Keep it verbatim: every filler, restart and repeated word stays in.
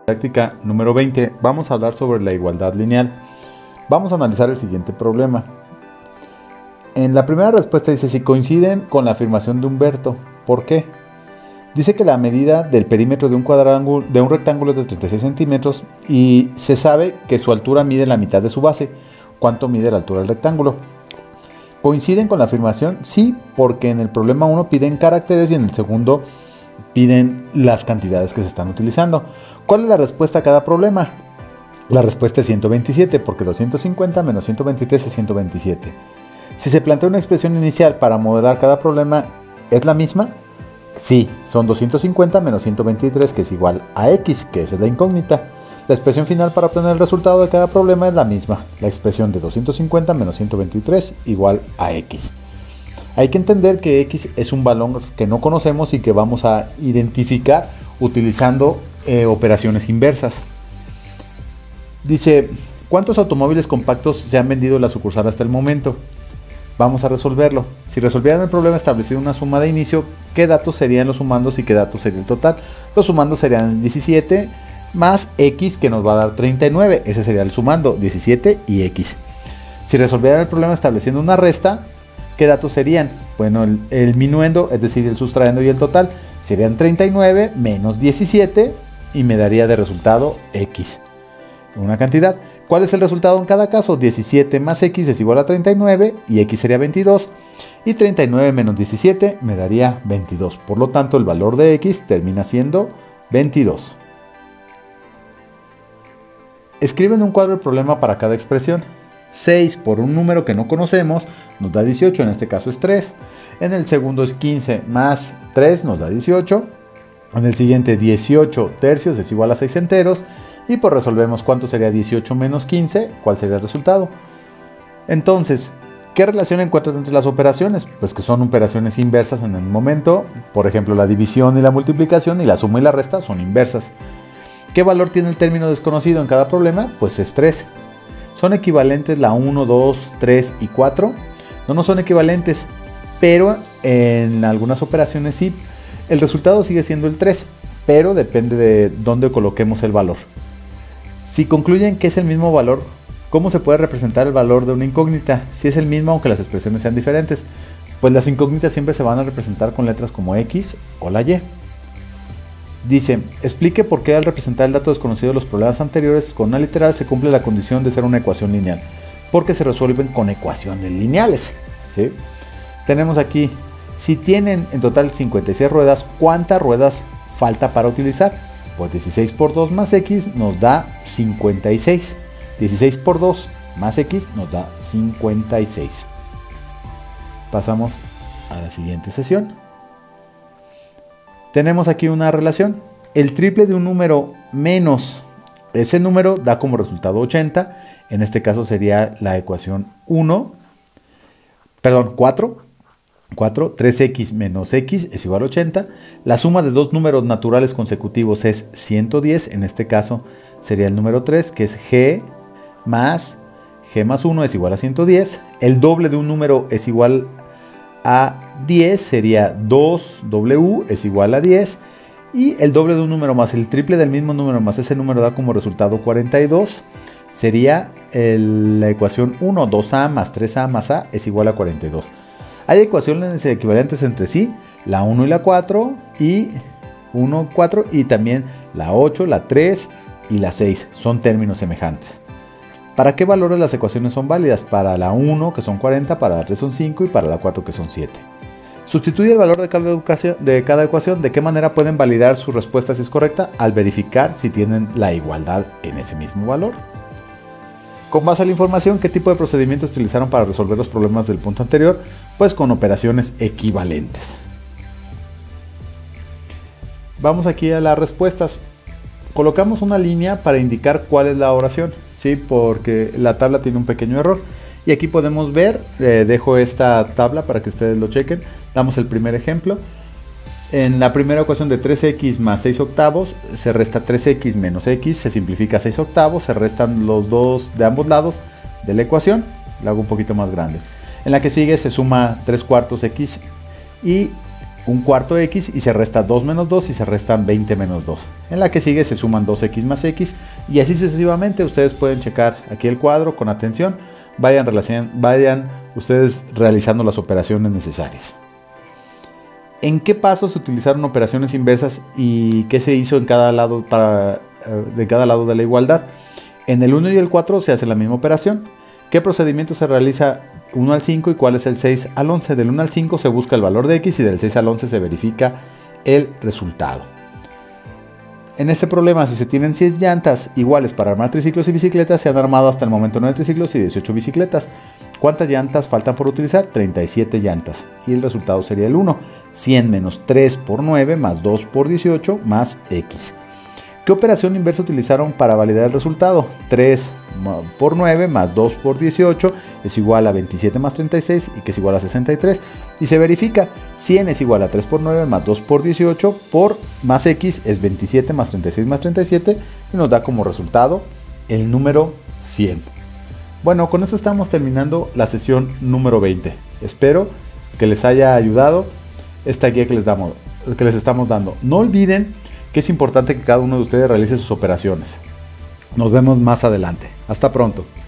Práctica número veinte. Vamos a hablar sobre la igualdad lineal. Vamos a analizar el siguiente problema. En la primera respuesta dice si coinciden con la afirmación de Humberto. ¿Por qué? Dice que la medida del perímetro de un cuadrángulo, de un rectángulo es de treinta y seis centímetros y se sabe que su altura mide la mitad de su base. ¿Cuánto mide la altura del rectángulo? ¿Coinciden con la afirmación? Sí, porque en el problema uno piden caracteres y en el segundo piden las cantidades que se están utilizando. ¿Cuál es la respuesta a cada problema? La respuesta es ciento veintisiete, porque doscientos cincuenta menos ciento veintitrés es ciento veintisiete. Si se plantea una expresión inicial para modelar cada problema, ¿es la misma? Sí, son doscientos cincuenta menos ciento veintitrés, que es igual a x, que esa es la incógnita. La expresión final para obtener el resultado de cada problema es la misma, la expresión de doscientos cincuenta menos ciento veintitrés igual a x. Hay que entender que x es un valor que no conocemos y que vamos a identificar utilizando eh, operaciones inversas. Dice, ¿cuántos automóviles compactos se han vendido en la sucursal hasta el momento? Vamos a resolverlo. Si resolvieran el problema establecido una suma de inicio, ¿qué datos serían los sumandos y qué datos sería el total? Los sumandos serían diecisiete más x, que nos va a dar treinta y nueve. Ese sería el sumando, diecisiete y x. Si resolvieran el problema estableciendo una resta, ¿qué datos serían? Bueno, el, el minuendo, es decir, el sustrayendo y el total, serían treinta y nueve menos diecisiete y me daría de resultado x. Una cantidad. ¿Cuál es el resultado en cada caso? diecisiete más x es igual a treinta y nueve y x sería veintidós. Y treinta y nueve menos diecisiete me daría veintidós. Por lo tanto, el valor de x termina siendo veintidós. Escriben un cuadro el problema para cada expresión. seis por un número que no conocemos nos da dieciocho, en este caso es tres. En el segundo es quince más tres nos da dieciocho. En el siguiente dieciocho tercios es igual a seis enteros. Y pues resolvemos cuánto sería dieciocho menos quince, cuál sería el resultado. Entonces, ¿qué relación encuentran entre las operaciones? Pues que son operaciones inversas en el momento. Por ejemplo, la división y la multiplicación y la suma y la resta son inversas. ¿Qué valor tiene el término desconocido en cada problema? Pues es tres. ¿Son equivalentes la uno, dos, tres y cuatro? No, no son equivalentes, pero en algunas operaciones sí. El resultado sigue siendo el tres, pero depende de dónde coloquemos el valor. Si concluyen que es el mismo valor, ¿cómo se puede representar el valor de una incógnita? Si es el mismo aunque las expresiones sean diferentes, pues las incógnitas siempre se van a representar con letras como x o la y. Dice, explique por qué al representar el dato desconocido de los problemas anteriores con una literal se cumple la condición de ser una ecuación lineal, porque se resuelven con ecuaciones lineales, ¿sí? Tenemos aquí, si tienen en total cincuenta y seis ruedas, ¿cuántas ruedas falta para utilizar? Pues dieciséis por dos más x nos da cincuenta y seis. dieciséis por dos más x nos da cincuenta y seis. Pasamos a la siguiente sesión. Tenemos aquí una relación. El triple de un número menos ese número da como resultado ochenta. En este caso sería la ecuación uno. Perdón, cuatro. cuatro, tres x menos x es igual a ochenta. La suma de dos números naturales consecutivos es ciento diez. En este caso sería el número tres, que es g más g más uno es igual a ciento diez. El doble de un número es igual a diez, sería dos w es igual a diez. Y el doble de un número más el triple del mismo número más ese número da como resultado cuarenta y dos. Sería el, la ecuación uno, dos a más tres a más a es igual a cuarenta y dos. Hay ecuaciones equivalentes entre sí, la uno y la cuatro, y uno, cuatro, y también la ocho, la tres y la seis, son términos semejantes. ¿Para qué valores las ecuaciones son válidas? Para la uno, que son cuarenta, para la tres son cinco y para la cuatro, que son siete. Sustituye el valor de cada, educación, de cada ecuación. ¿De qué manera pueden validar su respuesta si es correcta? Al verificar si tienen la igualdad en ese mismo valor. Con base a la información, ¿qué tipo de procedimientos utilizaron para resolver los problemas del punto anterior? Pues con operaciones equivalentes. Vamos aquí a las respuestas. Colocamos una línea para indicar cuál es la oración, ¿sí? Porque la tabla tiene un pequeño error. Y aquí podemos ver, eh, dejo esta tabla para que ustedes lo chequen. Damos el primer ejemplo. En la primera ecuación de tres x más seis octavos, se resta tres x menos x, se simplifica a seis octavos, se restan los dos de ambos lados de la ecuación. La hago un poquito más grande. En la que sigue se suma tres cuartos x y un cuarto x y se resta dos menos dos y se restan veinte menos dos. En la que sigue se suman dos x más x y así sucesivamente. Ustedes pueden checar aquí el cuadro con atención. Vayan, vayan ustedes realizando las operaciones necesarias. ¿En qué pasos se utilizaron operaciones inversas y qué se hizo en cada lado, para, de cada lado de la igualdad? En el uno y el cuatro se hace la misma operación. ¿Qué procedimiento se realiza uno al cinco y cuál es el seis al once? Del uno al cinco se busca el valor de x y del seis al once se verifica el resultado. En este problema, si se tienen seis llantas iguales para armar triciclos y bicicletas, se han armado hasta el momento nueve triciclos y dieciocho bicicletas. ¿Cuántas llantas faltan por utilizar? treinta y siete llantas. Y el resultado sería el uno. cien menos tres por nueve más dos por dieciocho más x. ¿Qué operación inversa utilizaron para validar el resultado? tres por nueve más dos por dieciocho es igual a veintisiete más treinta y seis y que es igual a sesenta y tres. Y se verifica, cien es igual a tres por nueve más dos por dieciocho por más x es veintisiete más treinta y seis más treinta y siete y nos da como resultado el número cien. Bueno, con esto estamos terminando la sesión número veinte. Espero que les haya ayudado esta guía que les, damos, que les estamos dando. No olviden que es importante que cada uno de ustedes realice sus operaciones. Nos vemos más adelante. Hasta pronto.